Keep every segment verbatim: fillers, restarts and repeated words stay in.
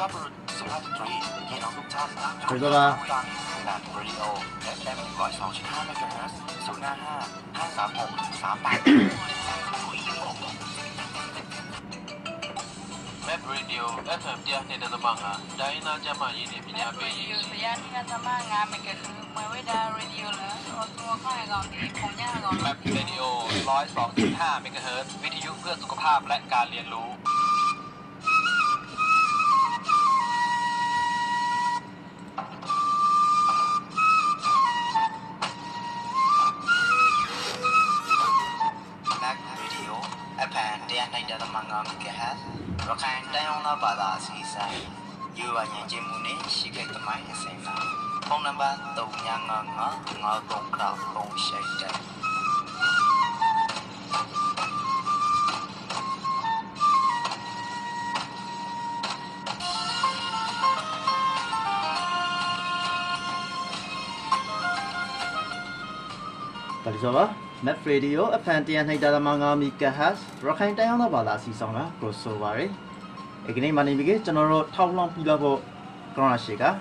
คือตัวละแมปเรดิโอ เอฟ เอ็ม เดียในตะบังอ่ะได้น่าจะมายินดีพิญญาเปย์สยามที่น่าจะมางานมันก็คือเมื่อเวลาเรดิโอแล้วตัวข้างก่อนที่ผมย่าก่อนแมปเรดิโอ หนึ่งร้อยสองจุดห้า เมกะเฮิรตซ์วิทยุเพื่อสุขภาพและการเรียนรู้รถไฟได้ห้องน้ำบาดาสีใสอยู่ว่าอย่างเจมุนีชิคกี้พายเส้นน้ำห้องน้ำบาดตรงยังงงงอตรงคราวตรงเฉยใจตอนนี้ว่าแมปเรดิโอเอฟเอ็มทีในดารามังงามีแค่ฮัสรถไฟได้ห้องน้ำบาดาสีสองนะโกโซวารีเอกนี้มันนี่มีกี่จนเราท้าวลองปีละบ่กรอนสิกะ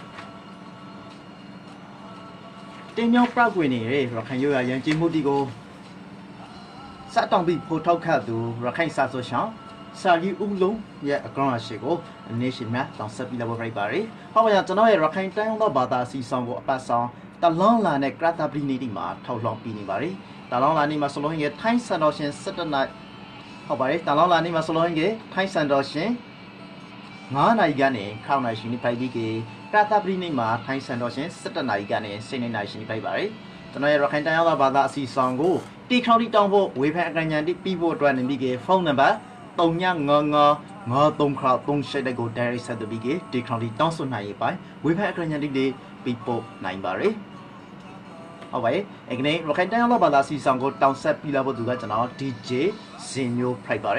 เต็มยองปรากฏนี่เลยเราขันอยู่อย่างจีมุติโกสัตต้องบีโพท้าวขาดูเราขันซาโซช่างซาลีอุ้งลงเนี่ยกรอนสิโกนี่ใช่ไหมต้องสับปีละบ่ไปบารีเพราะว่าจะน้อยเราขันได้ห้องน้ำบาดาสีสองก็ปัสสาวะตลอดลาเนี่ยกระตับลีนี่ดีมาท้าวลองปีนี่บารีตลอดลานี่มาสโลหิงไทยสันดอชินสัตว์นัดเขาบารีตลอดลานี่มาสโลหิงไทยสันดอชินงานอะไรกันเนี่ยข้าวนายชินิไปดีกี่กระตับรีนี่มาไทยสันดอชินสัตว์นายกันเนี่ยเส้นนายชินิไปบ่อยตอนนี้เราขันตั้งเอาบาดาสีสองกูตีคราวที่ต้องพูดเว็บแพ็กกันยันที่ปีโบตัวนึงดีกี่โฟนนัมเบอร์ตรงยังงงงอตรงคราวตรงใช้ได้กูได้สัตว์ดีกี่ตีคราวที่ต้องสุดนายไปเว็บแพ็กกันยันที่ดีปีโบนายบ่อยเอาไว้เอกนี้เราขันตั้งเอาบาดาสีสองกูต้องเซฟปีละบุตรกันจะน้องดีเจซินโยไปบ่อย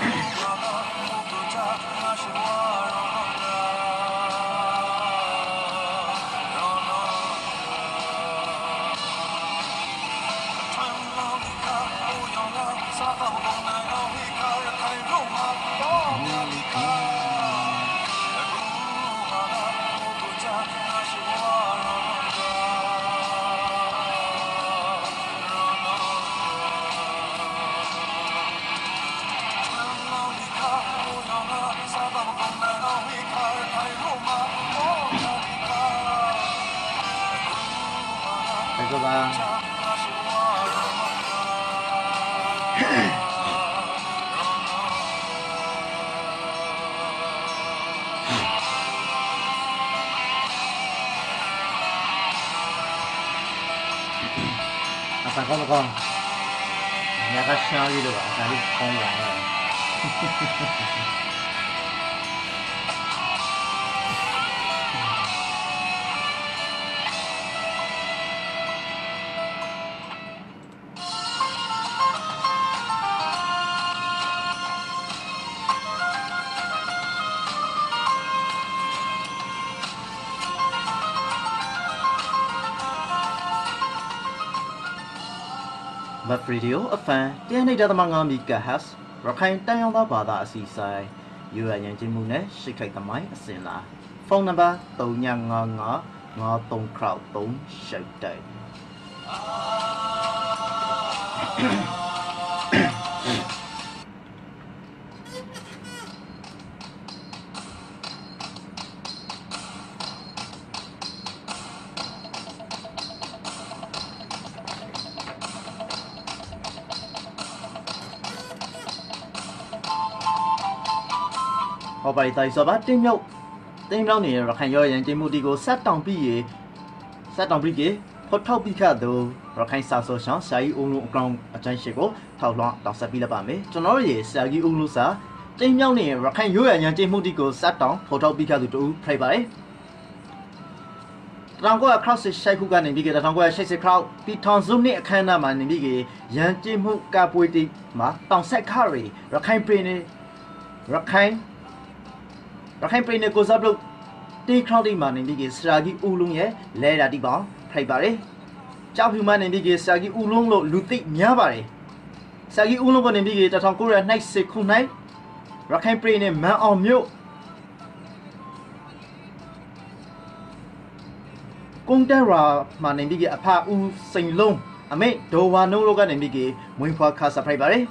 เပါအစားကောင်းကောင်းညကရှားပြီးတော့အစားလေးကောင်းလာတယ်မတ်ဗီဒီယိုအဖန်တရားနေတသမငါမီဂါဟတ်ရခိုင်တန်ရောင်းသားဘာသာအစီအဆိုင်ယူရရင်ချင်းမှုနဲ့ရှိခိုက်သမိုင်းအစင်လာဖုန်းနံပါတ်၃ည၅၅၅၃ခေါက်၃ရှိတ်တိုက်ဟောပါရီတိုင်ဆိုပါတင်းမြောက်တင်းမြောက်နေရခိုင်ရောရန်ကျင်းမှုတီကိုဆက်တောင်ပြီးရဆက်တောင်ပြီးကဖော်ထုတ်ပြီးခတ်သူရခိုင်စာဆိုရှောင်းဆာကြီးဦးလုံးအကောင်အကျန်းရှိကိုထောက်လွှမ်းတောင်ဆက်ပြီးလက်ပါမယ်ကျွန်တော်ရေဆာကြီးဦးလုံးစာတင်းမြောက်နေရခိုင်ရောရန်ကျင်းမှုတီကိုဆက်တောင်ဖော်ထုတ်ပြီးခတ်သူတူဖိုက်ပါတယ်တန်ကွာခရော့စစ်ရှိုက်ခုကနေပြီးကတန်ကွာရှိတ်စစ်ခရော့ပြီးထောင်စုနှစ်အခမ်းအနားမှာနေပြီးကရန်ကျင်းမှုကပွေတီမှာတောင်ဆက်ခရီရခိုင်ပြည်နေရခိုင်ရခိုင်ပြည်နယ်ကိုစားပြုတ်တီခရော့တီမှာနေပြီးကစရာကြီးဦးလုံးရဲ့လဲတာတီပေါင်းဖိုက်ပါတယ်ကြောက်ဖြူမနေပြီးကစရာကြီးဦးလုံးလို့လူသိများပါတယ်စရာကြီးဦးလုံးကနေပြီးကတထောင်ကိုရနှိုက်စစ်ခုနိုင်ရခိုင်ပြည်နယ်မန်အောင်မြို့ကုန်းတရာမှာနေပြီးကအဖဦးစိန်လုံးအမေဒေါ်ဝါနိုးတို့ကနေပြီးကမွေးဖွားခါစဖိုက်ပါတယ်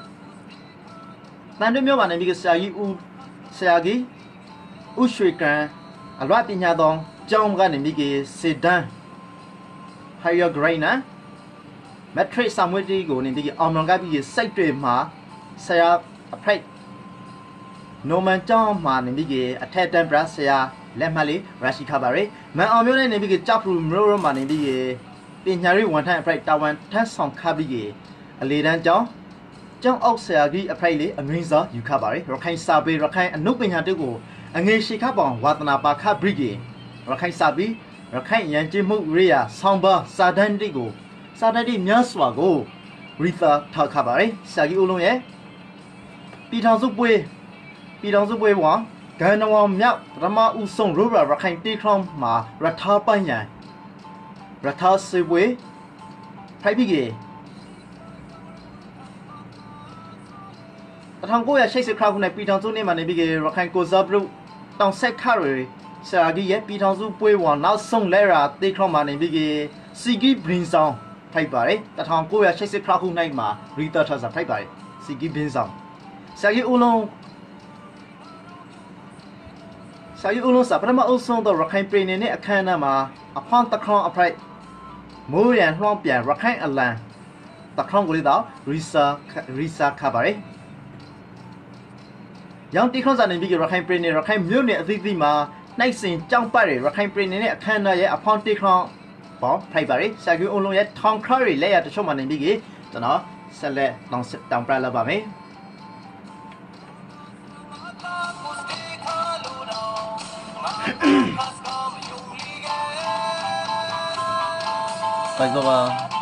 တန်တွမြို့မှာနေပြီးကစရာကြီးဦးဆရာကြီးဥရွှေကံအလွတ်ပညာတော်ကျောင်းကနေမိကေစေဒန် higher grade นะ matrix စာမွေးတီကိုနေပြီးအောင်လွန်ကပြီးစိတ်တွေမှာဆရာအဖိုက်နိုမန်ကျောင်းမှာနေပြီးအထက်တန်ပရဆရာလက်မှတ်လေးရရှိခပါရယ်မန်အောင်မျိုးနဲ့နေပြီးကြောက်ဖူမျိုးရောမှာနေပြီးပညာရေးဝန်ထမ်းအဖိုက်တာဝန်ထမ်းဆောင်ခပြီးအလေတန်းကျောင်းကျောင်းအောက်ဆရာကြီးအဖိုက်လေးအငိမ့်စာယူခပါရယ်ရခိုင်စာပေရခိုင်အနုပညာတုကိုအငယ်ရှိခပောင်ဝါသနာပါခဘရိကေရခိုင်စာပေရခိုင်ရန်ကျမှုရိယာဆောင်းပါစာတန်းတိကိုစာတန်းတိများစွာကိုရီသာထားခပါရယ်ဆရာကြီးဦးလုံးရဲ့ပြည်ထောင်စုပွဲပြည်ထောင်စုပွဲဝါဂန်နဝမြောက်ရမဦးဆုံးရူရာရခိုင်တီခရောင်းမှာရထားပန်းရန်ရထားစေပွဲဖိုက်ပြီးကေတထောင်ကိုရရှိတ်စခါခုနဲ့ပြည်ထောင်စုနေမှာနေပြီးရခိုင်ကိုဇာဘရုတောင်ဆက်ခရဆရာကြီးရဲ့ပြည်ထောင်စုပွဲဝါနောက်ဆုံးလဲရာတေခရမှာနေပြီးစီဂီဘရင်ဆောင်ထိုက်ပါတယ်တထောင်ကိုရရှိတ်စခါခုနိုင်မှာရီတာထဆာထိုက်ပါတယ်စီဂီဘရင်ဆောင်ဆရာကြီးဦးလုံးဆရာကြီးဦးလုံးစာပထမအုပ်ဆုံးတော့ရခိုင်ပြည်နယ်နဲ့အခမ်းအနားမှာအဖောင်းတခေါင်းအဖိုက်မိုးရန်လွှမ်းပြန်ရခိုင်အလံတခေါင်းကိုလေးတော့ရီစာရီစာခါပါတယ်ရောင်တီခေါင်းစာနေပြီးရခိုင်ပြည်နယ်ရခိုင်မြို့နယ်အသီးသီးမှာနှိုက်စင်ကြောင်းပတ်ရရခိုင်ပြည်နယ်နဲ့အခမ်းအနားရဲ့အဖောင်းတီခေါင်းပေါ့ဖိုက်ပါရယ်ဆာကူအုံလုံးရဲ့ထောင်ခရရီလက်ရတချို့မှနေပြီးကျွန်တော်ဆက်လက်တောင်တောင်ပြလာပါမယ်拜托吧。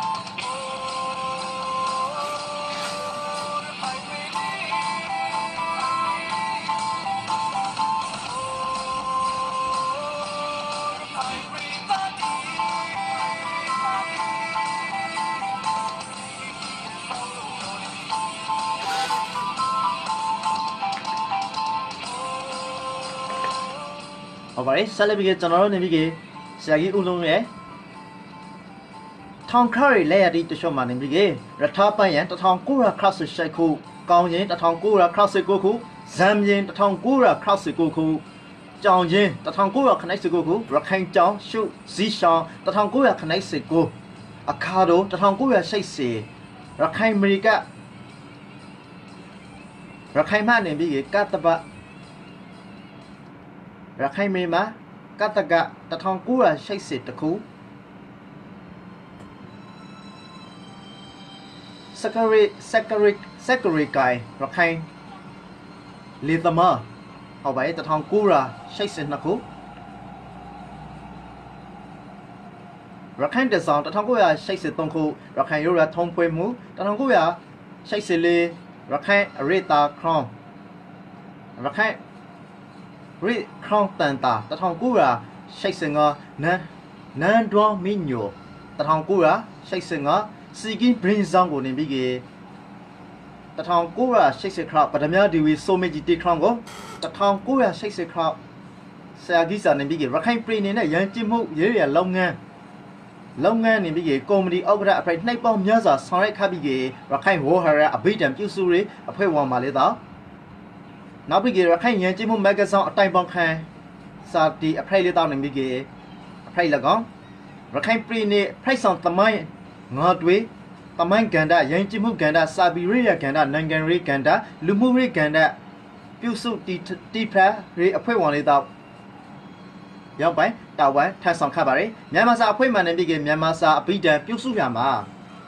好吧，ဆက်လက်ပြီးကျွန်တော်တို့နေပြီးဆရာကြီးဦးလုံးရဲ့ထောင်ခရီလဲရတဲ့တချို့မှနေပြီးရထားပန်းရန်တစ်ထောင်ကိုရာခရစ်ရှိုက်ခုကောင်းရင်တစ်ထောင်ကိုရာခရစ်ကိုခုဇမ်ရင်တစ်ထောင်ကိုရာခရစ်ကိုခုကြောင်ရင်တစ်ထောင်ကိုရာခနိုင်စကိုခုရခိုင်ကြောင်ရှုဇီရှောင်းတစ်ထောင်ကိုရာခနိုင်စကိုရอาคาโดตะทองกู้ยาใช้เสียรักใครอเมริการักใครมาเนี่ยพี่กาตบะรักใครมีมากาตกะตะทองกู้ยาใช้เสียตะคูสกริสกริสกริกายรักใครลีตมาเอาไว้ตะทองกู้ยาใช้เสียตะคูรักใครเดือดสองตะทองกู้ยาใช้เสียตรงคูรักใครยูระทงเปมูตะทองกู้ยาใช้เสียเลยรักใครเรตาครองรักใครริครองตันตาตะทองกู้ยาใช้เสียงนันนันดวงมิญโยตะทองกู้ยาใช้เสียงสีกินบรินซังกูเนี่ยพี่เกตะทองกู้ยาใช้เสียงครับปัตตานีดีวิโซเมจิติครองกูตะทองกู้ยาใช้เสียงครับเสียกิสานเนี่ยพี่เกรักใครปรีเนี่ยยังจิ้มมุกเยอะแยะลงเงินลงงานนี่พี่เกคอมเมดี้เอากระไรในป้อมยาสาสอนให้ข้าพี่เกรักใครหัวหาอภิธรรมจิ้วสุริอภัยวางมาเลยต่อนับพี่เกรักใครยังจิ้มมุกแมกกาซีนไต่บังคับสาธิตอภัยเลยต่อหนึ่งพี่เกอภัยละก้อนรักใครปรีเนี่ยอภัยส่งตะไมงอด้วยตะไมกันได้ยังจิ้มมุกกันได้ซาบิริยกันได้นังกันริกันได้ลุมุริกันได้จิ้วสุตีตีพระริอภัยวางเลยต่อยังไปต่อไปท่านสองข้าบารีมีมาซาอภัยมันเนี่ยพี่เกมีมาซาอภิธรรมจิ้วสุยามา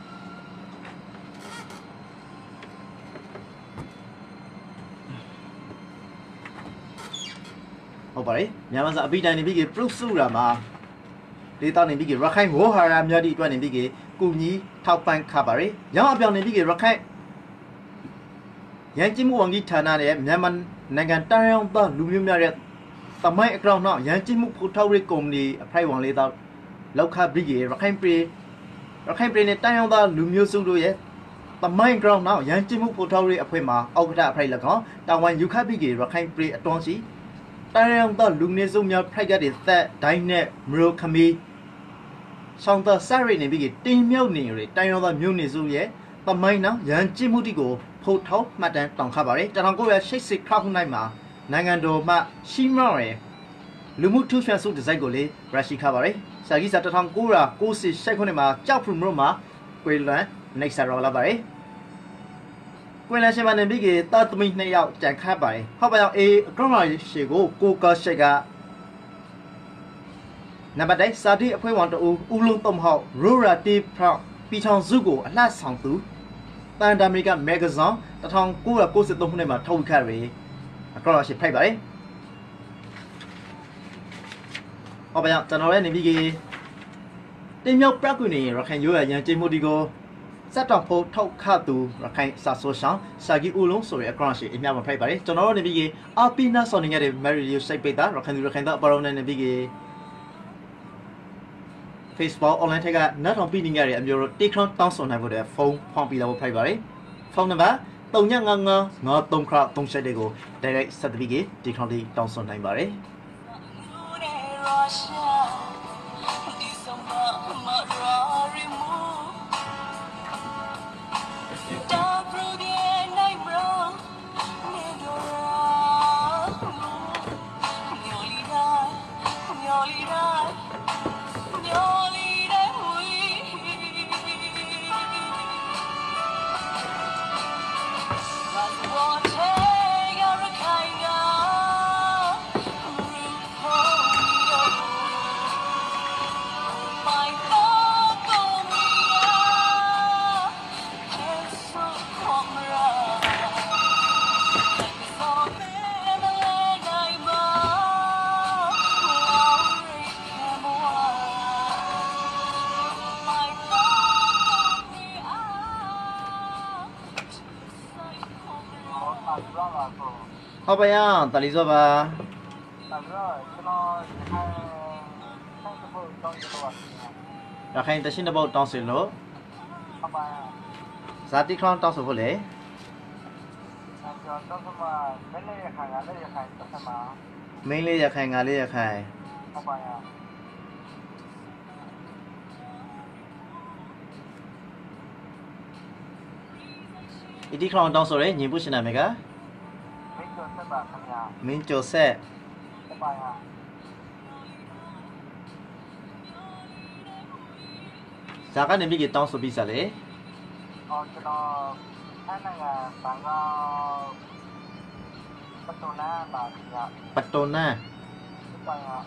ဟုတ်ပါလေမြန်မာစာအပိတိုင်းနေပြီးကပရုစုရာမှာဒေတာနေပြီးကရခိုင်ဝဟာရမြတ်ဒီအတွက်နေပြီးကကုညီထောက်ပံ့ခါပါလေရောင်းအပြောင်းနေပြီးကရခိုင်ရန်ကျမှုဝန်ကြီးဌာနရဲ့မြန်မာနိုင်ငံတန်ရောင်းသားလူမျိုးများရဲ့သမိုင်းအကောင့်နောက်ရန်ကျမှုဖူထောက်ရေးကုမ္ပဏီအဖိုက်ဝန်လေးတော့လောက်ခပြီးကရခိုင်ပြည်ရခိုင်ပြည်နဲ့တန်ရောင်းသားလူမျိုးစုတို့ရဲ့သမိုင်းအကောင့်နောက်ရန်ကျမှုဖူထောက်ရေးအဖွဲ့မှာအောက်ကထအဖိုက်လက်ကောင်တာဝန်ယူခပြီးကရခိုင်ပြည်အတွန်းစီတန်ရောင်းသားလူမျိုးစုများဖိုက်ကတဲ့သက်ဒိုင်းနဲ့မရိုခမီဆောင်သာစရိနေပြီးကတင်မြောက်နေရတန်ရောင်းသားမြို့နေစုရဲ့သမိုင်းနောက်ရန်ကျမှုတိကိုဖူထောက်မှတ်တမ်းတောင်းခပါရယ်တထောင်ကိုရရှိတ်စစ်ခါခုနိုင်မှာနိုင်ငံတော်မှရှိမော့ရယ်လူမှုထူးချွန်စုဒီဇိုင်းကိုလေရရှိခပါရယ်စာကြီးစာတထောင်ကိုရာကိုစစ်ရှိတ်ခုနှစ်မှာကြောက်ဖူမြို့မှာကွေလွန်နေဆာရောလာပါရယ်ကွေလန်ရှင်မနေပြီးကတာသမီနှစ်ယောက်ကြံခတ်ပါရယ်ဟောက်ပါရောက်အေးအကောင့်ရရှိကိုကိုကရှိတ်ကနံပါတ်တစ်စာတိအဖွဲဝန်တူဦးလုံးတုံဟောက်ရိုရာတီဖောက်ပီချောင်စုကိုအလှဆောင်သူတန်တအမေရိကမဂ္ဂဇင်းတထောင်ကိုရာကိုစစ်သုံးခုနှစ်မှာထုတ်ခတ်ရယ်အကောင့်ရရှိဖိုက်ပါရယ်ဟောပါရောက်ကျွန်တော်ရဲ့နေပြီးကတင်မြောက်ပြကွနေရခိုင်ရိုးရရန်ကျင်းမှုဒီကိုစက်တော်ဖို့ထောက်ခတ်သူရခိုင်စာဆိုရှောင်းစာကြီးဦးလုံးဆိုတဲ့အကောင့်ရှိအများမှာဖိုက်ပါရယ်ကျွန်တော်တို့နေပြီးကအပီနာဆော်နေရတဲ့မယ်ရီယိုစိုက်ပိတ်တာရခိုင်သူရခိုင်သားအပေါ်နဲ့နေပြီးကFacebook online ထက်ကနတ်တော်ပြီးနေရတဲ့အမျိုးတို့ TikTok တောင်းဆိုနိုင်ဖို့တဲ့ဖုန်းဖောင်းပြီးတော့ဖိုက်ပါရယ်ဖုန်းနံပါတ်သုံးညငါငါငါသုံးခရသုံးချက်တွေကို direct ဆက်ပြီးက TikTok လေးတောင်းဆိုနိုင်ပါရယ်ဟောပါရတလီစောပါရခိုင်တရှင်တပုတ်တောင်းစင်လို့ဇာတိခေါင်းတောင်းဆိုဖို့လေမင်းလေးရခိုင်ငါလေးရခိုင်ဟုတ်ပါရအဒီခေါင်းတောင်းဆိုရဲညီပုရှင်နာမေကမင်းကျော်ဆက်ဟုတ်ပါရဇာ咋个你别给当手比啥嘞？ 哦，这个看那个三个不多呢，吧呀， 不多呢。 这个呀，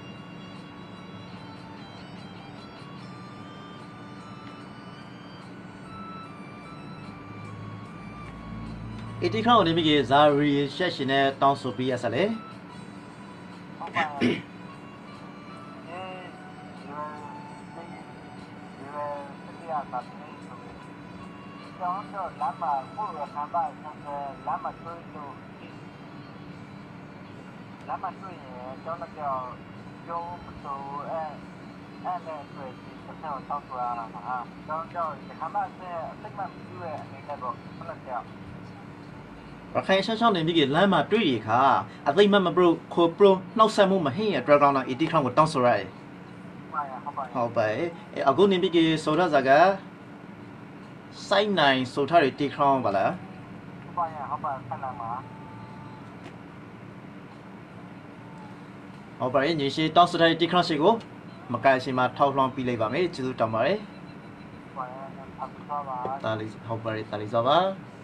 一地方你别给咋瑞些些呢当手比啥嘞？ 好吧呀，诶，因为这因为这个呀，咱们属于像这蓝马不如看吧，像是蓝马追就蓝马追也叫那叫叫不走哎哎那追就像当初啊啊，叫叫看吧是这个追那个不不能叫。 ရခိုင်ရှောင်းရှောင်းနေပြီလမ်းမှာတွေ့ရခါအသိမမပရိုခိုပရိုနှောက်ဆက်မှုမဟင်းရဒရကောင်နာအီတီခေါကိုတောင်းဆိုရဲဟုတ်ပါရဲ့အခုနေပြီဆိုရဇာကစိုက်နိုင်ဆိုထားတဲ့တီခေါပါလားဟုတ်ပါရဲ့ဟုတ်ပါဆက်လာမှာဟုတ်ပါရဲ့ညီရှိတောင်းဆိုထားတဲ့တီခေါရှိကိုမကဲရှိမှာထောက်လှောင်းပြီးလိုက်ပါမယ်ကျေးဇူးတောင်းပါတယ်ဟုတ်ပါရဲ့အပ်ပါပါတာလီဟုတ်ပါရဲ့တာလီစောပါ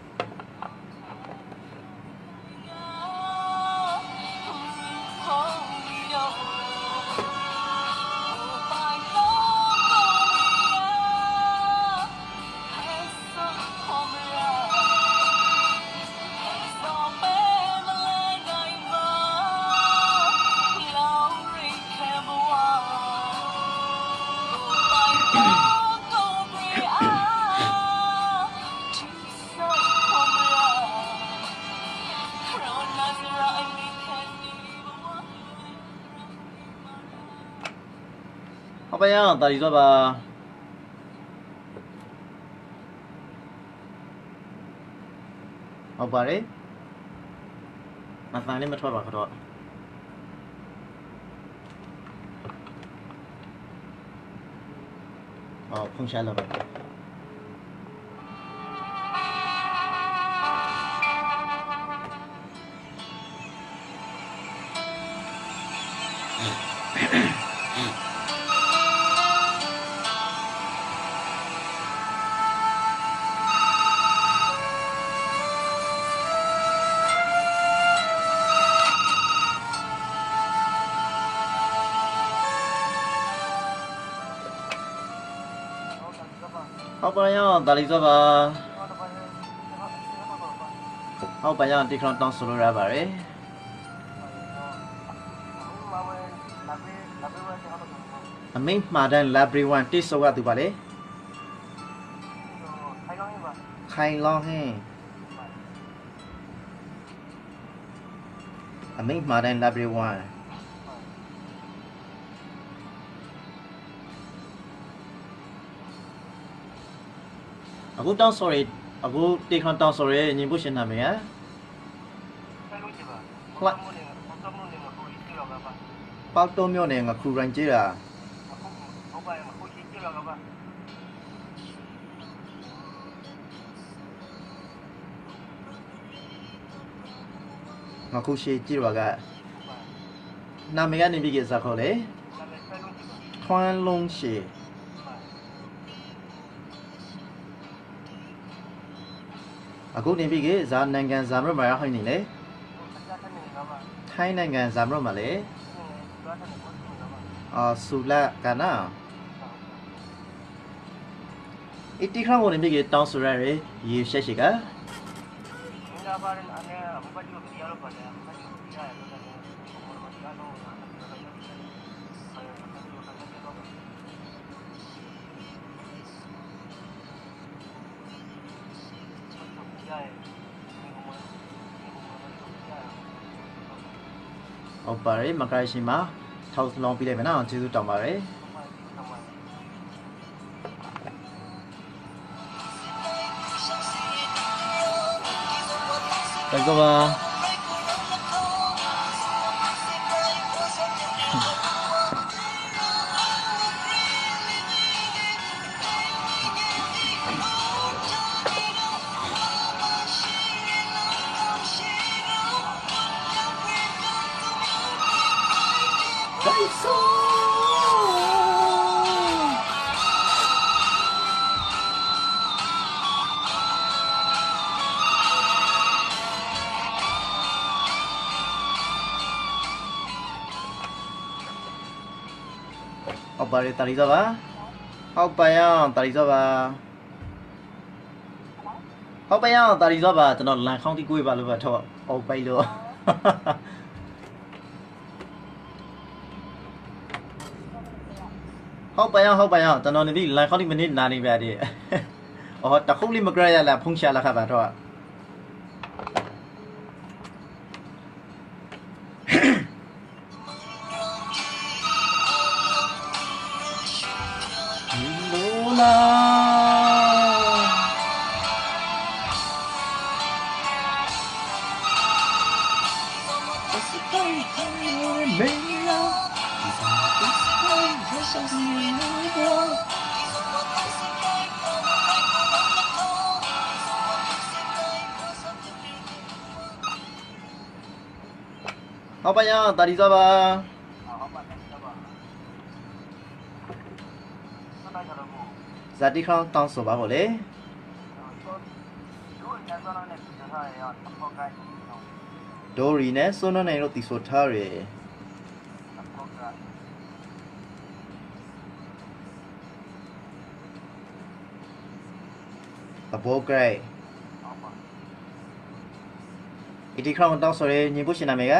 ဟုတ်ပါရဲ့တာလီစောပါဟုတ်ပါတယ်မဖန်လေးမထွက်ပါခတော့အော်ဖုန်ရှာလာပါဟုတ်ပါရဲ့တာလီစောပါဟုတ်ပါရဲ့ဒီခေါတောင်းဆိုလိုရပါတယ်အမိန့်မှားတဲ့ library one တိစောကသူပါလေခိုင်လောင်းဟင်းအမိန့်မှားတဲ့ library oneအခုတောင်းဆိုရအခုတေခွန်တောင်းဆိုရညီဖို့ရှင်နာမည်ဟမ်ပေါတော့မျိုးနဲ့ငါခူရန်ကြီးတာငါခုရှိကြည့်ပါကနာမည်ကနေပြီးကြစားခေါ်လေထွန်းလုံးရှိအခုနေပြီကဇာနိုင်ငံဇာမရမရဟိုင်းနေလေထိုင်းနိုင်ငံဇာမရမလေအာဆူလာကနာအတီခေါင်းဝင်ပြီကတောင်းဆိုရရေရေရှက်ရှိကဟုတ်ပါတယ်မကရရှိမှာထောက်လောင်းပြလိုက်မယ်နော်ကျေးဇူးတောင်းပါတယ်တကဘာဟုတ်ပါတယ်တာလီစောပါဟုတ်ပါရောတာလီစောပါဟုတ်ပါရောတာလီစောပါကျွန်တော်လန်ခေါင်းတီးကိုပါလို့ပါတော့ဟုတ်ပိုက်လို့ဟုတ်ပါရောဟုတ်ပါရောကျွန်တော်နေပြီလန်ခေါင်းတီးမိနစ်နာနေပါသေးအော်တခုလေးမကြရလားဖုန်ရှာလာခါပါတော့ဟုတ်ပါရောတာဒီစောပါဇာတိခေါင်းတောင်းဆိုပါဖို့လေဒိုရီနဲ့ဆိုနိုနိုင်လို့တီဆိုထားရယ်အဘောဂရိတ်အဒီခေါင်းတောင်းဆိုရယ်ညီဖို့ရှင်နာမေက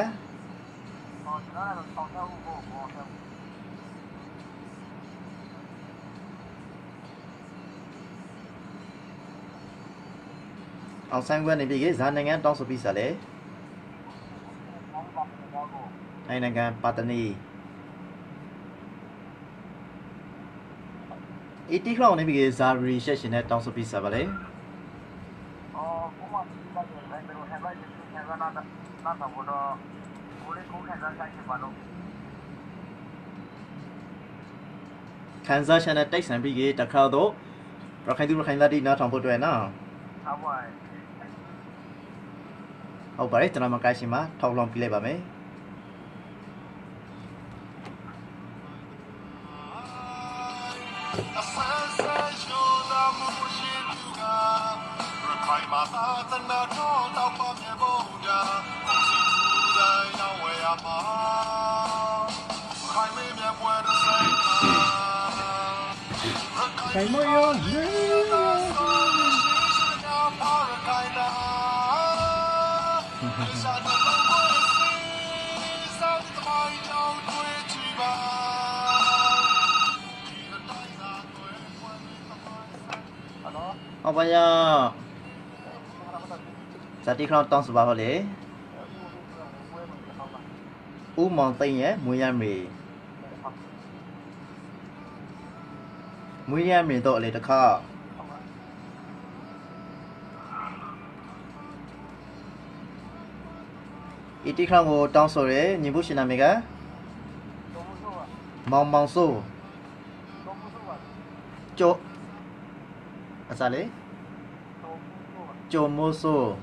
အောင်ဆိုင်ဝဲနေပြီကဇာနိုင်ငံတောင်းဆိုပြီးစားလေနိုင်ငံပါတနီအတီခေါင်းနေပြီကဇာရီရှက်ရှင်နဲ့တောင်းဆိုပြီးစားပါလေအော်ဘုမဒီကလည်းဘယ်လိုဟဲ့လိုက်ဒီဟဲ့နာနာနာတော့ဘောကိုလေးကိုခံစားဆိုင်ပါလို့ခံစားရှင်နဲ့တိုက်ဆိုင်ပြီးကတခါတော့ရခိုင်သူရခိုင်သားတိနားထောင်ဖို့တွေ့နော်ဟုတ်ပါဟုတ်ပါတယ်ကျွန်တော်မကိုင်းရှင်မှာထောက်လောင်းပြလိုက်ပါမယ်ခိုင်မယောဟုတ်ပါရောဇာတိခေါင်းတောင်းစပါဟောလေဦးမောင်သိန်းရဲ့မွေးရမေမွေးရမေတော့လေတခါအတီခေါင်းကိုတောင်းဆိုရဲညီဖို့ရှင်နာမေကမောင်မောင်ဆိုးကျိုအစားလေကျိုမိုးဆိုး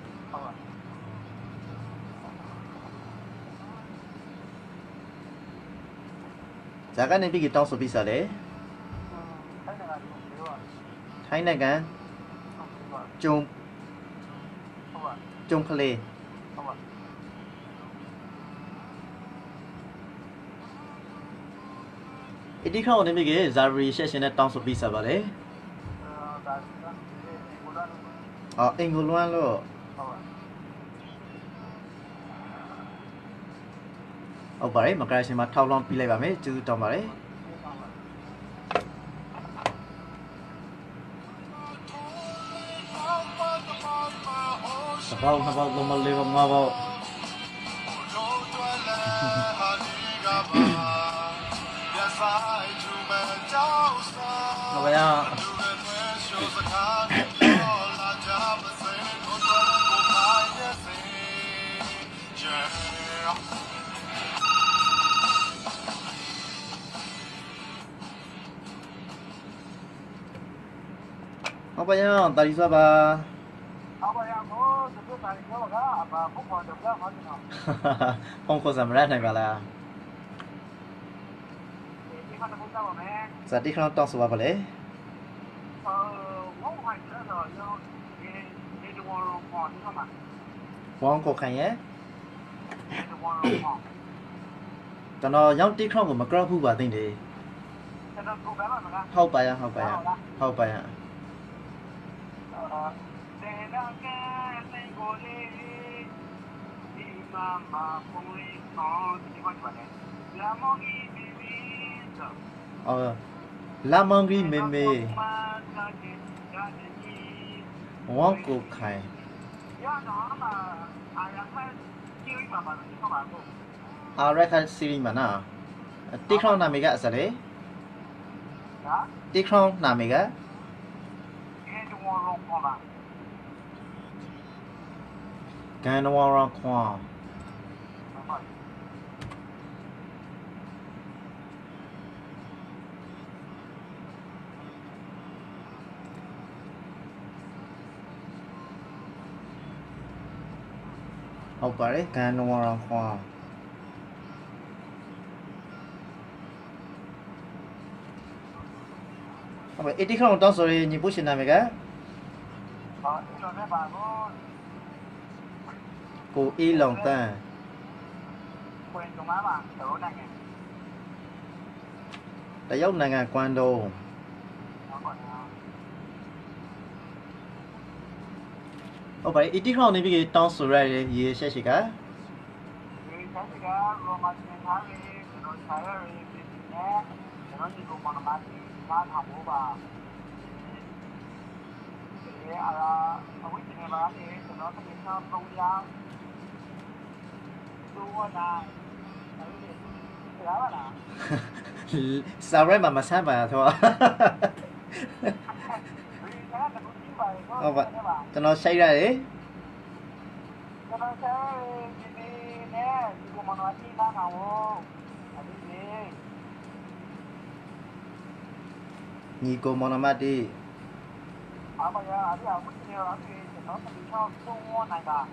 ဇာကနေပြီးတောင်းဆိုပြီးစားလေထိုင်းနိုင်ငံကျုံကျုံကလေးအတီခေါင်းနေပြီးဇာရီရှက်ရှင်နဲ့တောင်းဆိုပြီးစားပါလေအော်အင်္ဂလွမ်းလို့ဟုတ်ပါတယ်မကရရှင်မှာထောက်လောင်းပြလိုက်ပါမယ်ကျေးဇူးတောင်းပါတယ်ဘောင်းဘောင်းလုံးမလေးဘောင်းဘောင်းဟုတ်ပါရောဟုတ်ပါရောတာလီစောပါဟုတ်ပါရောကိုသူတာလီစောကဘာဘုခေါ်တော့ဘာမှမဟုတ်ဖုန်းခေါ်စမရနိုင်ပါလားဒီမှာတော့တော့မယ်ဇာတိခေါင်းတောင်းဆိုပါပါလေအော်ဝေါ့ဟိုက်တော့ရောဒီဒီဝေါ်ရောပေါ်ဒီမှာဝေါ့ကိုခိုင်ရဲ့ဒီဝေါ်ရောပေါ်ကျွန်တော်ရောက်တိခေါင်းကိုမကြောက်ဘူးပါသိတယ်ကျွန်တော်ကိုပဲပါမလားဟုတ်ပါရဟုတ်ပါရဟုတ်ပါရအာတေနာကဲတေကိုလေးဒီမာမာပုံလေးအော်ဒီဘာကြလဲလာမော်ဂီဘီဘီဆိုအော်လာမန်ဂီမေမေဝေါကိုခိုင်ရတော့မှာအာရဖတ်ကြည့်မှာပါလို့ပြောပါဘူးအာရက်ခတ်စီရီမနာတိခေါနာမီကအစလေဟာတိခေါနာမီကအဲဒဝရောပေါ်လာကန်နဝရခွန်ဟုတ်ဟုတ်ပါတယ်ကန်နဝရခွန်ဟုတ်ပါအေတိခေါတောင်းဆိုရညီပုရှင်နာမီကဟာကျွန်တော်လည်းပါတော့ကိုအေးလောင်တန်းပွင့်တုံးမှာပါတော့နိုင်တယ်တရုတ်နိုင်ငံကွမ်တုံးဟုတ်ပါလားဟုတ်ပါတယ်အေတိခေါနေပြီးတောင်းဆိုရရေရှက်ရှိကဒီဆက်စကရောမတ်စင်ထားလေကျွန်တော်ခြာရရေးပြည်နဲ့ကျွန်တော်ဒီကုမ္ပဏီမှာမာထားဖို့ပါဒီအရာအဝိဇ္ဇာမှာလေကျွန်တော်တင်ထားပုံရသူဝနာအဲ့ဒါပါလားစာရဲမှာမဆန်းပါတော့ဒီကနေ့တော့ဒီပါရေတော့ဟုတ်ပါကျွန်တော်ရှိုက်ရတယ်ကျွန်တော်ဆရာဒီဒီနဲ့ဒီကုမ္ပဏီမှာတင်ထားတာဟုတ်အဲ့ဒီလေညီကိုမောင်နှမတီအားမရအားရအဝိဇ္ဇာအဖြစ်ကျွန်တော်တင်ထားပုံဝနိုင်တာ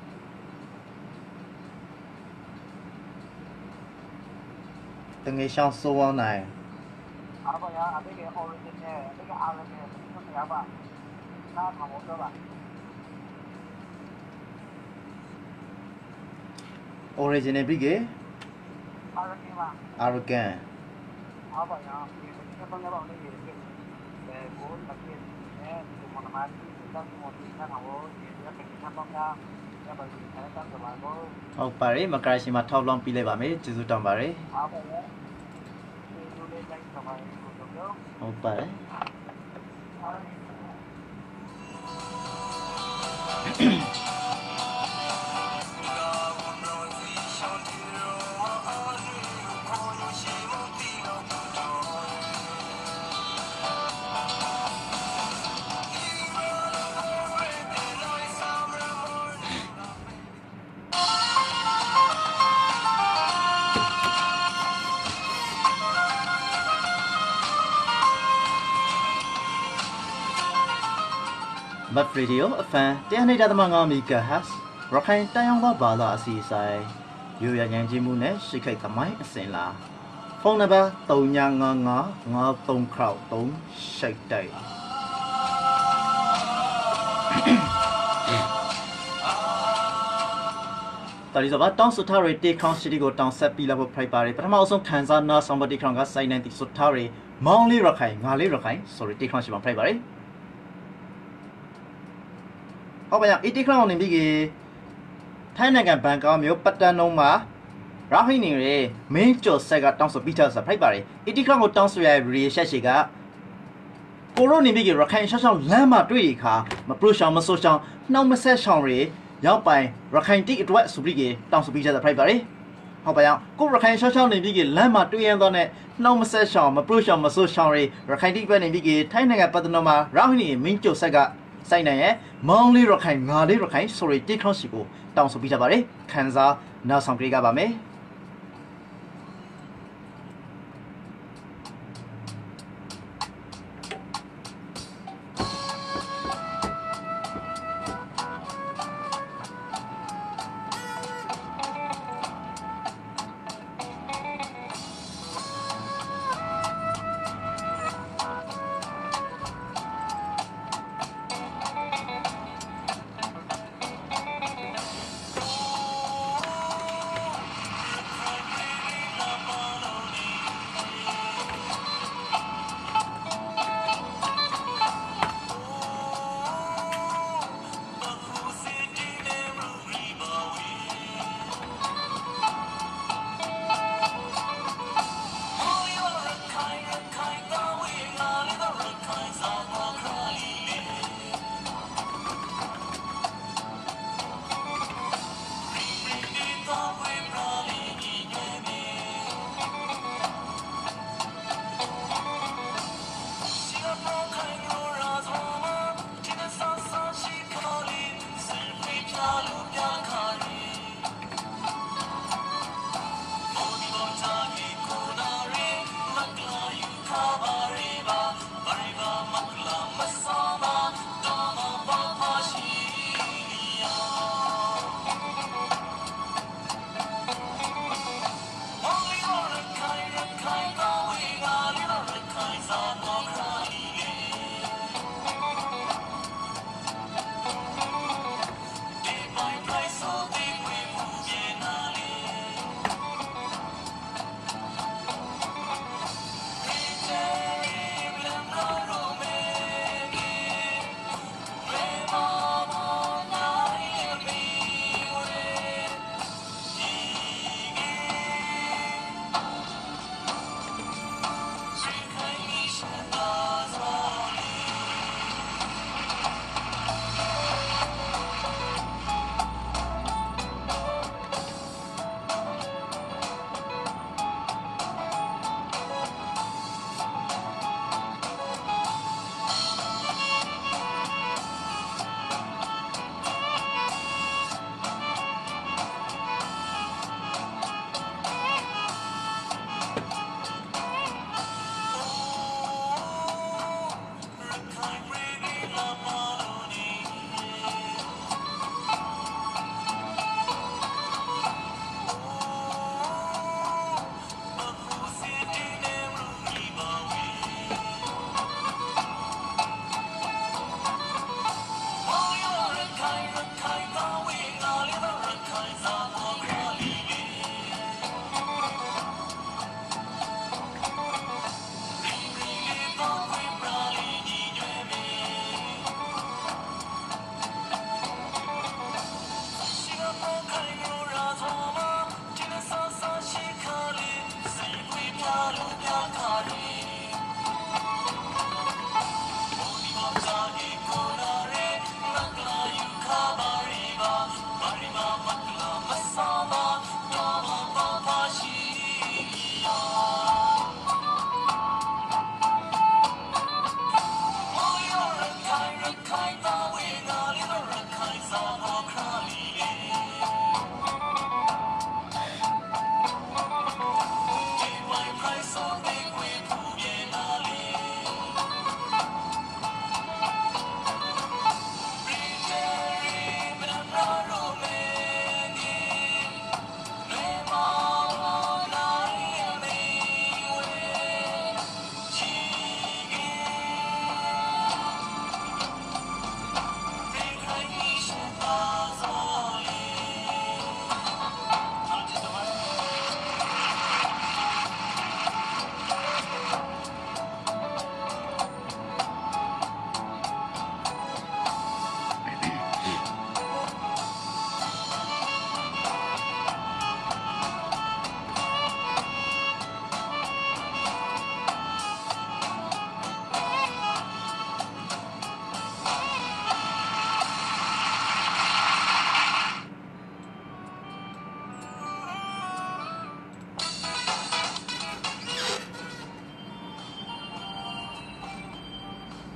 တငယ်ရှောင်းစိုးဝောင်းနိုင်အားပါရအမေက origin နဲ့အမေက R နဲ့ဆက်ရပါနားထောင်တော့ပါ original ပြီးက origin ပါ arrogant အားပါရဒီဆက်တော့လည်းနေရတယ်အဲကိုယ်တစ်ချက်နဲ့ဒီမနမတ်ဒီတော့ဒီမိုတီနားထောင်လို့ဒီရက်ကချက်ပေါင်းတာရပါဒီအဲတော့တော့တော့ဟုတ်ပါတယ်မကရရှိမှာထောက်လောင်းပြလိုက်ပါမယ်ကျေးဇူးတောင်းပါတယ်အားပါရဒီလိုလေးလိုက်သမားကိုတော့ဟုတ်ပါတယ် မတ်ဗီဒီယိုအဖန်တရားနေတသမငါမီဂါဟတ်ရခိုင်တန်အောင်သောဘာသာအစီအဆိုင်ရိုးရညံကြီးမှုနဲ့ရှိခိုက်သမိုင်းအစဉ်လာဖုန်းနံပါတ်၃ည၅၅၅၃ခေါက်၃ရှိတ်တိုက်တော်ဒီစဘာတောင်းစထားရတေခေါင်းစီတီကိုတောင်းဆက်ပြီးလာဖို့ဖိုက်ပါတယ်ပထမအဆုံးခန်းစားနာဆောင်ဘတီခေါင်းကစိုင်းနိုင်တီစထားရမောင်းလေးရခိုင်ငါလေးရခိုင် sorry တေခေါင်းရှိမှာဖိုက်ပါတယ်ဟုတ်ပါရဲ့အေတီခရောင်းနေပြီကထိုင်းနိုင်ငံဘန်ကောက်မြို့ပတ်တန်နုံမှာရာဟိနေရေမင်းကျော်ဆက်ကတောင်းဆိုပြီးချဆပ်ဖိုက်ပါတယ်အေတီခရောင်းကိုတောင်းဆိုရရီရှက်ရှိကကိုရိုနေပြီကရခိုင်ရှောက်ရှောက်လမ်းမှာတွေ့ရခါမပရိုရှောင်းမဆိုးရှောင်းနှောက်မဆက်ရှောင်းရေရောက်ပိုင်ရခိုင်တိအတွက်ဆိုပြီးကတောင်းဆိုပြီးချဆပ်ဖိုက်ပါတယ်ဟုတ်ပါရဲ့ကိုရခိုင်ရှောက်ရှောင်းနေပြီကလမ်းမှာတွေ့ရတော့နဲ့နှောက်မဆက်ရှောင်းမပရိုရှောင်းမဆိုးရှောင်းရေရခိုင်တိပဲနေပြီကထိုင်းနိုင်ငံပတ်တန်နုံမှာရာဟိနေမင်းကျော်ဆက်ကစိုင်းနိုင်ရဲ့မောင်းလေးရခိုင်ငါလေးရခိုင်ဆိုရီတိခေါရှိကိုတောင်းဆိုပြီးကြပါရယ်ခန်းစားနောက်ဆောင်ပြေးကြပါမယ်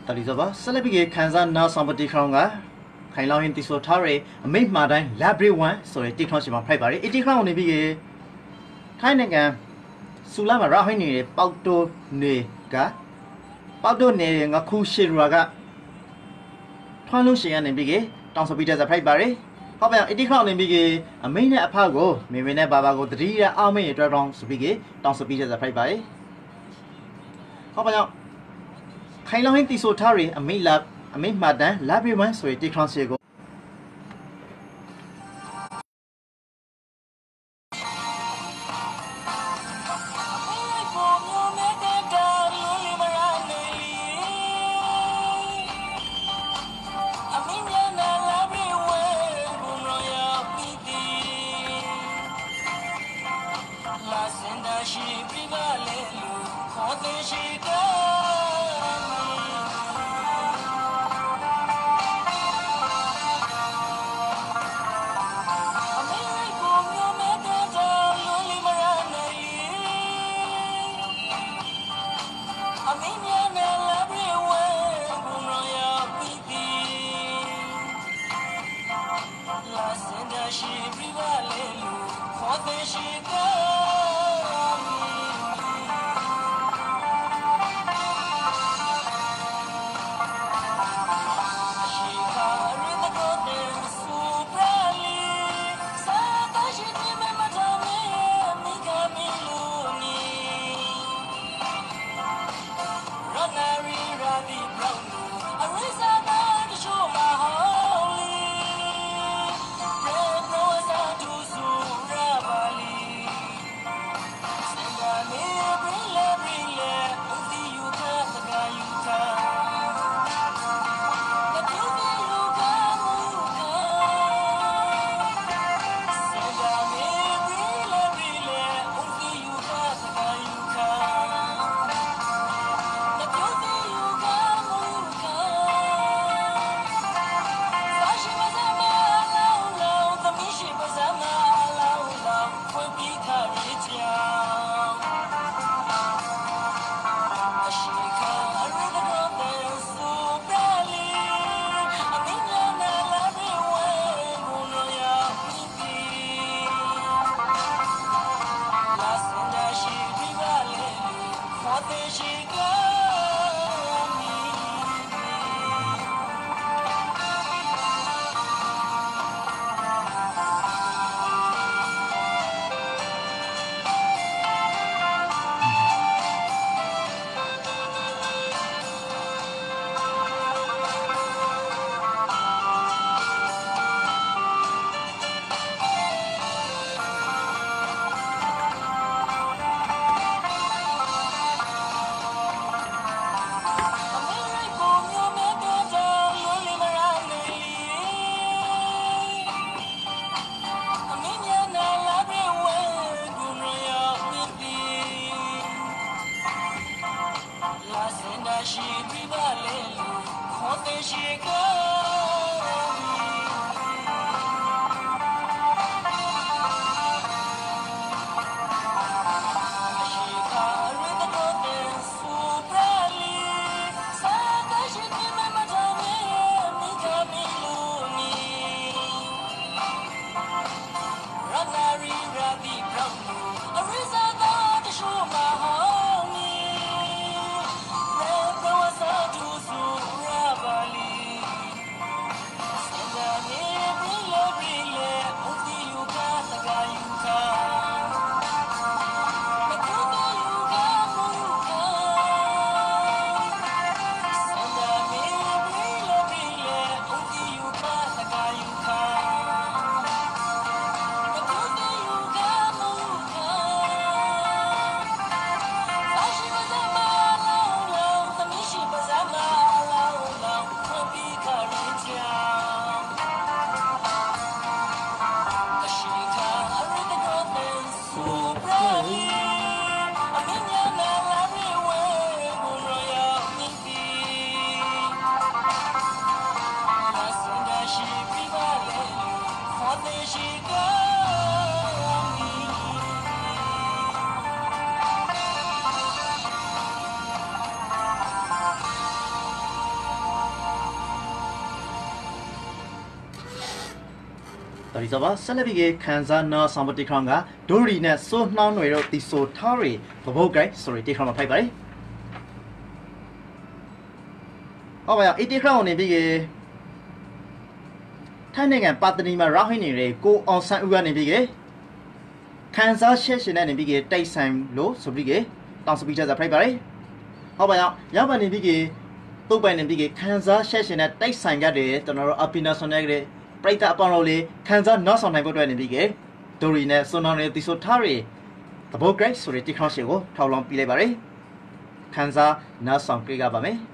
တလီဆိုပါဆက်လက်ပြီးခန်းစားနာဆောင်ပတိခေါင်းကခိုင်လောင်းရင်တီဆိုထားရဲအမိတ်မှာတိုင်း library one ဆိုတဲ့တိခေါင်းရှိမှာဖိုက်ပါတယ်အတိခေါင်းနေပြီးထိုင်းနိုင်ငံဆူလာမှာရဟိုင်းနေတဲ့ပေါတိုနေကပေါတိုနေငခုရှိရကထွန်းလို့ရှိရနေပြီးတောင်စပီတာစဖိုက်ပါတယ်ဟောပြန်အတိခေါင်းနေပြီးအမိတ်နဲ့အဖကိုမေမေနဲ့ဘာဘာကိုတတိယအောင်မင်းရတွဲတောင်စပီကတောင်စပီတာစဖိုက်ပါတယ်ဟောပြန်ခိုင်လောင်းတီဆိုထားရီအမိလာအမိမှတန်လာဘီဝမ်ဆိုရတိခန့်စီကိုတရီစဘာဆက်လက်ပြီးခန်းစားနာဆောင်ပတိခေါင်ကဒိုရီနဲ့ဆိုနှောင်းတွေတို့တီဆိုထားရီဘဘုတ်ကိုင်ဆိုရီတိခေါင်မှာဖိုက်ပါတယ်ဟုတ်ပါရဲ့အတီခေါင်နေပြီးထိုင်းနိုင်ငံပါတနီမှာရာဟိနေတွေကိုအောင်ဆန်းဦးကနေပြီးခန်းစားရှက်ရှင်နဲ့နေပြီးတိုက်ဆိုင်လို့ဆိုပြီးတောင်စပီချာဖိုက်ပါတယ်ဟုတ်ပါရဲ့ရောက်ပါနေပြီးတုတ်ပိုင်နေပြီးခန်းစားရှက်ရှင်နဲ့တိုက်ဆိုင်ကြတယ်ကျွန်တော်တို့အပီနာဆွန်နဲ့ပရိသတ်အပေါင်းလေးခန်းစားနောက်ဆောင်နိုင်ဖို့အတွက်နေပြီးဒိုရီနဲ့ဆွန်နောင်တွေတီဆိုထားရီသဘောဂရိတ်ဆိုတဲ့တိခေါင်းရှိကိုထောက်လောင်းပြလိုက်ပါရယ်ခန်းစားနောက်ဆောင်ကြည့်ကြပါမယ်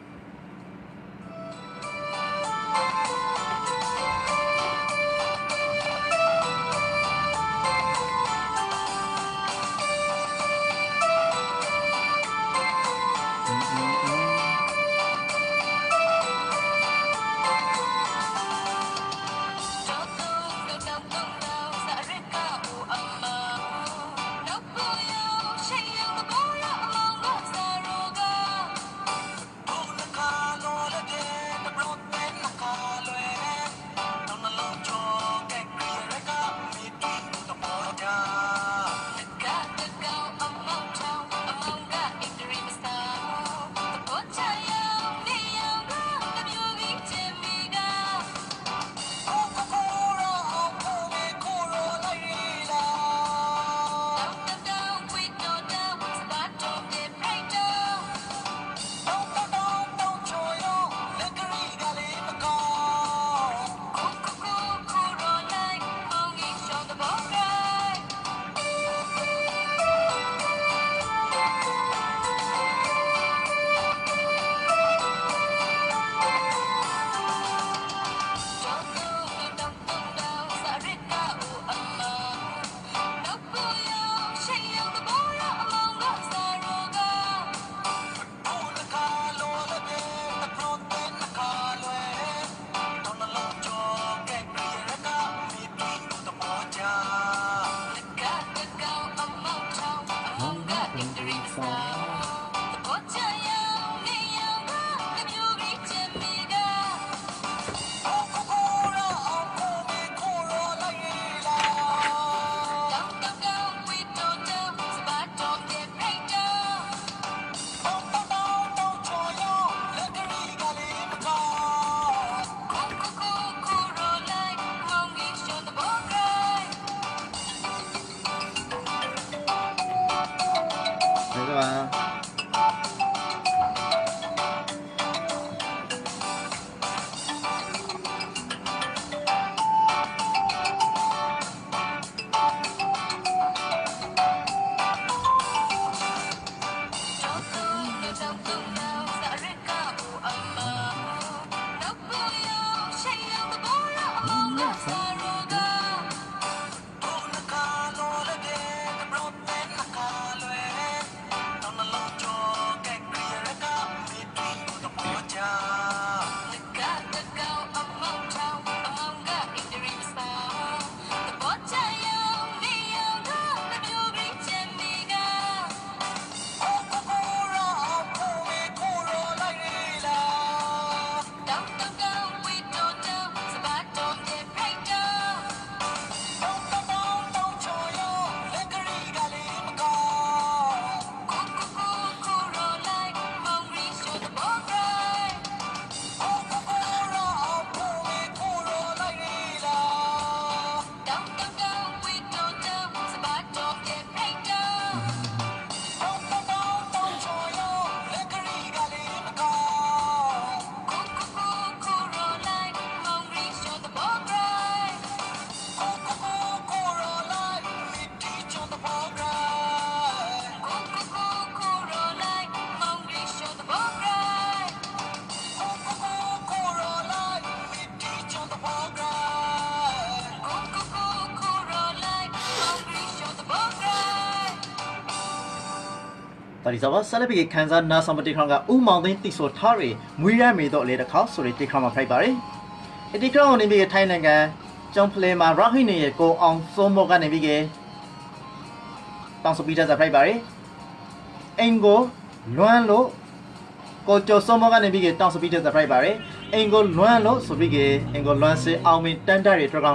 တရီစဘာဆက်လက်ပြီးခန်းစားနာဆောင်ပတိခေါင်ကဥမောင်သိန်းတီဆိုထားရီမွေးရမေတော့လေတခေါဆိုရီတိခေါမှာဖိုက်ပါရယ်အတိခေါနေပြီးထိုင်းနိုင်ငံကျောင်းဖလေမှာရာဟိနေရဲ့ကိုအောင်စောမောကနေပြီးတောင်စပီတာဖိုက်ပါရယ်အင်ကိုလွမ်းလို့ကိုကျော်စောမောကနေပြီးတောင်စပီတာဖိုက်ပါရယ်အင်ကိုလွမ်းလို့ဆိုပြီးအင်ကိုလွမ်းစေအောင်မင်းတန်တာရီထကောင်းနာ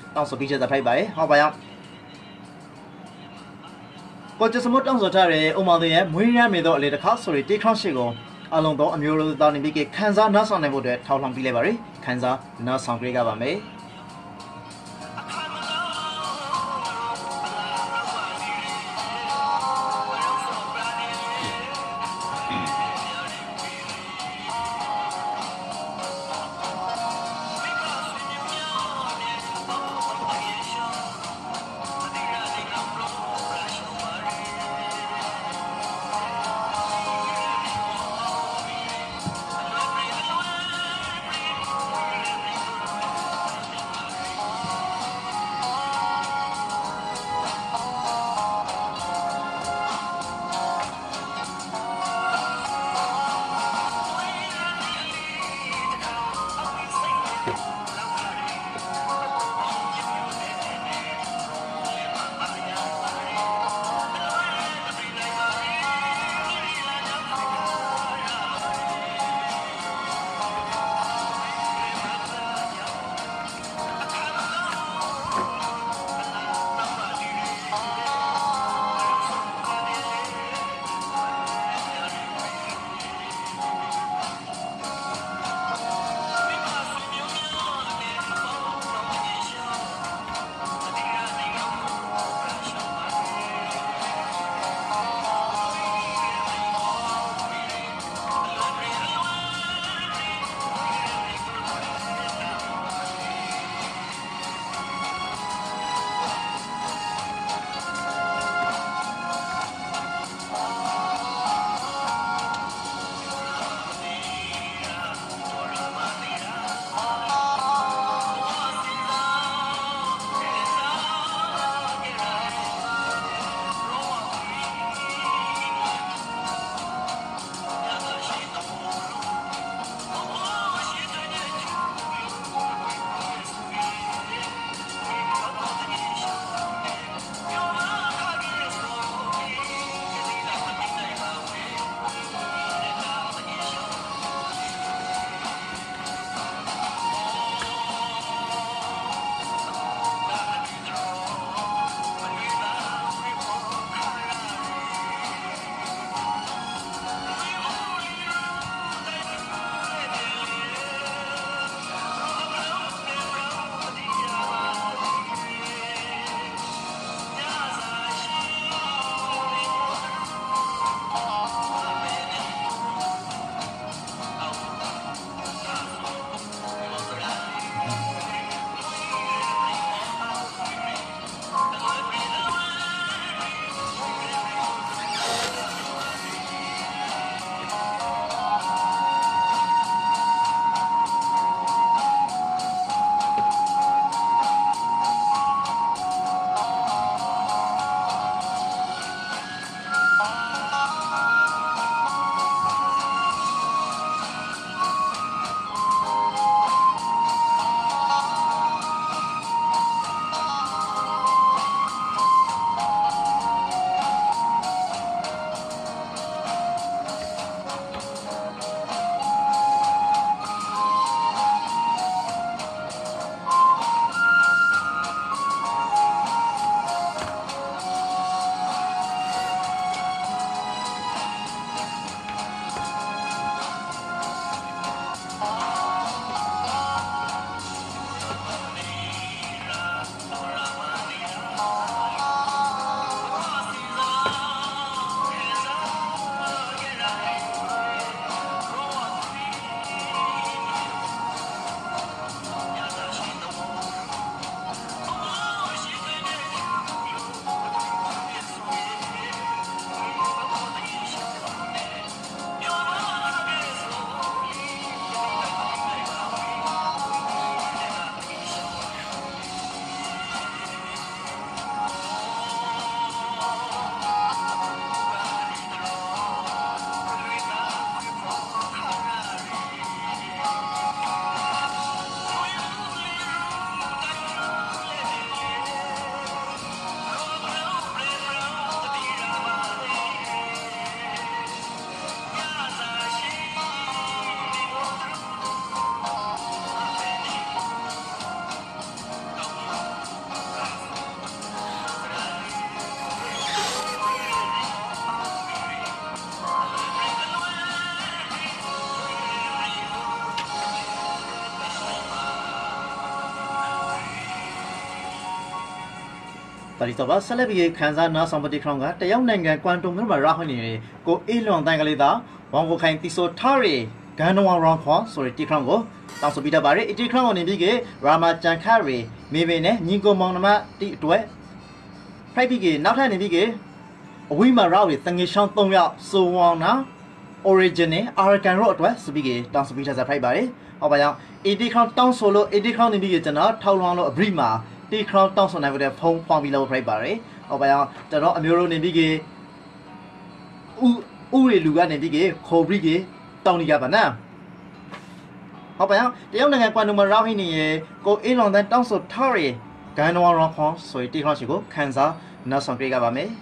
တောင်းဆိုပြီးချက်သက်ထိုက်ပါရဲ့ဟောပါရောက်ကိုကျစမတ်တောင်းဆိုထားတဲ့ဥမာတွေရဲ့မွေးရမ်းမေတော့အလေတစ်ခါဆိုရီတေးခေါင်းရှိကိုအလုံးတော့အမျိုးလိုသားနေပြီးကခန်းစားနောက်ဆောင်နိုင်ဖို့အတွက်ထောက်လှမ်းပြီးလိုက်ပါရယ်ခန်းစားနောက်ဆောင်ကြရပါမယ်ဒါဒီတော့ဆက်လက်ပြီးခန်းစားနာဆောင်ပတိခေါင်ကတယောက်နိုင်ငံကွမ်တုံမြို့မှာရဟနေကိုအေးလွန်တိုင်းကလေးသာဝန်ကိုခိုင်တီဆိုထားရီဂန်နဝါရောင်ခွန်ဆိုရီတီခေါင်ကိုတောင်းဆိုပြီးတပါရီအတီခေါင်ကိုနေပြီးကရာမာဂျန်ခါရီမေမေနဲ့ညီကိုမောင်နှမတီအတွက်ဖိုက်ပြီးကနောက်ထပ်နေပြီးကအဝိမာရောက်တွေတငေရှောင်း၃ယောက်ဆိုဝေါနာ origin နဲ့ Arakan ရောအတွက်စပီးကတောင်းဆိုပြီးထားစားဖိုက်ပါတယ်ဟောပါကြောင့်အတီခေါင်တောင်းဆိုလို့အတီခေါင်နေပြီးကကျွန်တော်ထောက်လွှမ်းလို့အဘရိမာတီခေါင်တောင်းဆိုနိုင်တဲ့ဖုန်းဖွာပြီးလို့ဖိုက်ပါတယ်ဟောပါကြောင့်ကျွန်တော်အမျိုးတို့နေပြီးကဥဥရီလူကနေပြီးကခေါ်ပြီးကတောင်းနေကြပါနာဟောပါကြောင့်တရုတ်နိုင်ငံကွမ်တုံမှာရောက်ဟင်းနေရကိုအေးလွန်တန်းတောင်းဆိုထားရဂန်နဝါရောင်ခွန်ဆိုတီခေါင်ရှိကိုခန်းစားနောက်ဆောင်ပြကြပါမယ်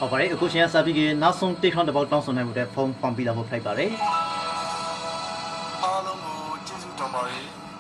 ဟုတ်ပါတယ်အခုရှင်ကစပြီးကနောက်ဆုံးတိတ်ခေါင်းတစ်ပေါက်တောင်းဆိုနိုင်မှုတဲ့ဖုန်းဖောင်ပြီးတော့ဖိုက်ပါတယ်အားလုံးကိုကျေးဇူးတင်ပါတယ်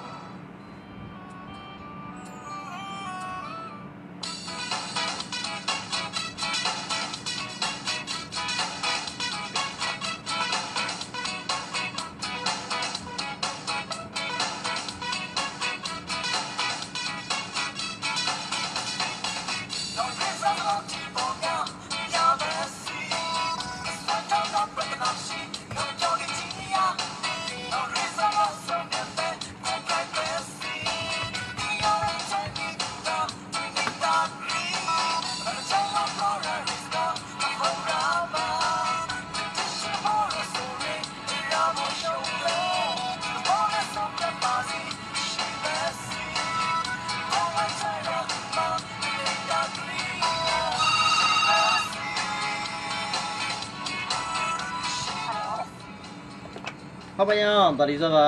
ဟုတ်ပါရောတော်ဒီဆိုပါ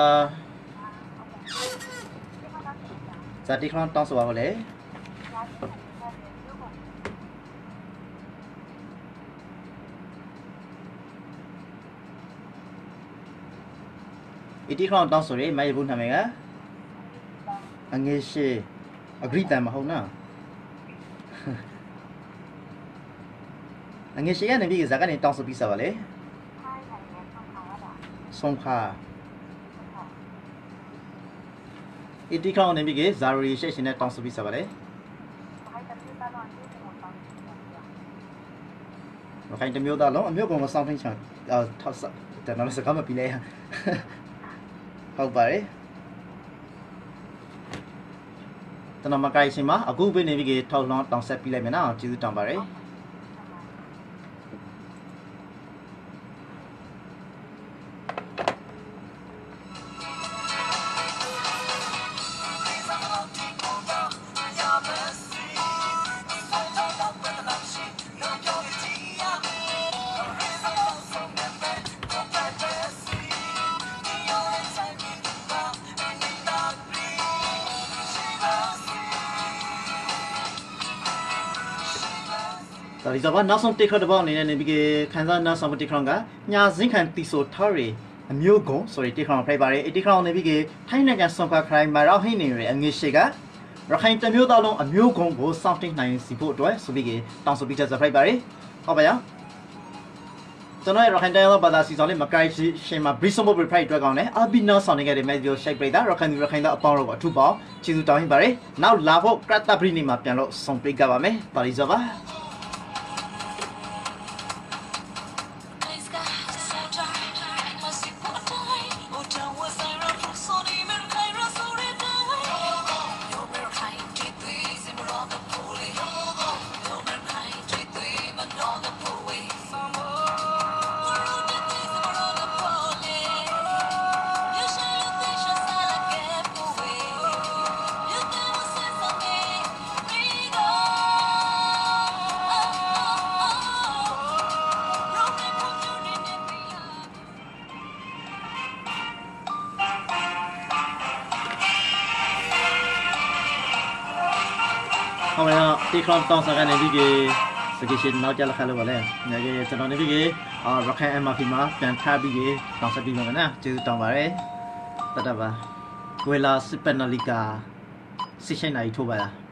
ဇာတိခရန်တောင်းဆိုပါဦးလေအတီခရန်တောင်းဆိုရမိုင်ဘူးနာမည်ကအငယ်ရှိအဂရိတန်မဟုတ်နော်အငယ်ရှိကနေပြီးဇာကနေတောင်းဆိုပြီးစားပါလေဆုံးခါအတီခေါင်းနေပြီကဇာရီရှက်ရှင်နဲ့တောင်းဆိုပြီးစားပါလေမခိုင်တမျိုးသားလုံးအမျိုးကောင်မစောင်းထင်းချောင်းအော်ထောက်စတယ်နော်စကားမပြီးလဲဟုတ်ပါတယ်တနမကိုင်ရှင်မှာအခုပဲနေပြီကထောက်လောင်းတောင်းဆက်ပြီးလိုက်မယ်နော်ကျေးဇူးတောင်းပါတယ်ဒီဇာဘာနောက်ဆုံးတိတ်ခတ်တဲ့ပေါက်အနေနဲ့နေပြီးခန်းစားနောက်ဆုံးတိတ်ခရောင်းကညာစင်းခံတီဆိုထားရီအမျိုးကုံဆိုရီတိတ်ခရောင်းဖိုက်ပါတယ်အတိတ်ခရောင်းနေပြီးထိုင်းနိုင်ငံဆွန်ခါခရိုင်မာရောက်ဟိနေရအငွေရှိကရခိုင်တမျိုးသားလုံးအမျိုးကုံကိုစောင့်တိတ်နိုင်စီဖို့အတွက်ဆိုပြီးတောင်းဆိုပြီးချက်ဖိုက်ပါတယ်ဟုတ်ပါရောကျွန်တော်ရခိုင်တိုင်းလောဘာသာစီဆောင်လေးမကိုင်ရှင်မှာဘရီဆိုမိုဘရီဖိုက်အတွက်ကောင်းတယ်အဘီနောဆောင်နေခဲ့တဲ့မက်ဒီယိုရှိုက်ပရိသရခိုင်ရခိုင်သားအပေါင်းတို့အထူးပေါင်းကျေးဇူးတောင်းပါတယ်နောက်လာဖို့ကရတာဘရီနေမှာပြန်လို့ဆောင်ပြကြပါမယ်ပါရီဇာဘာဟောမရတိခရမ်တောင်းစကနေပြီးကစကိရှင်နောက်ကြလာခါလို့ပါလေငါကကျွန်တော်နေပြီးကအာရခိုင်အမဖီမှာပြန်ထားပြီးကတောင်းစပြီးမှာနော်ကျေးဇူးတောင်းပါတယ်တတပါကွေလာစပနလီကာစစ်ရှိန်နိုင်ထိုးပါလား